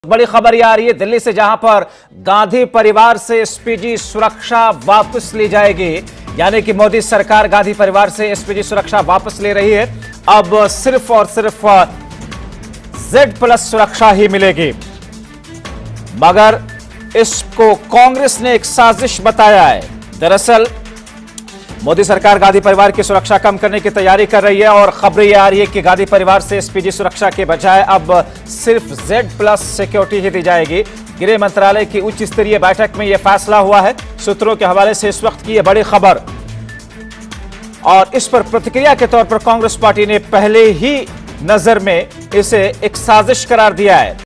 बड़ी खबर यह आ रही है दिल्ली से, जहां पर गांधी परिवार से एसपीजी सुरक्षा वापस ली जाएगी। यानी कि मोदी सरकार गांधी परिवार से एसपीजी सुरक्षा वापस ले रही है। अब सिर्फ और सिर्फ Z+ सुरक्षा ही मिलेगी। मगर इसको कांग्रेस ने एक साजिश बताया है। दरअसल मोदी सरकार गांधी परिवार की सुरक्षा कम करने की तैयारी कर रही है और खबरें यह आ रही है कि गांधी परिवार से एसपीजी सुरक्षा के बजाय अब सिर्फ Z+ सिक्योरिटी ही दी जाएगी। गृह मंत्रालय की उच्च स्तरीय बैठक में यह फैसला हुआ है। सूत्रों के हवाले से इस वक्त की यह बड़ी खबर, और इस पर प्रतिक्रिया के तौर पर कांग्रेस पार्टी ने पहले ही नजर में इसे एक साजिश करार दिया है।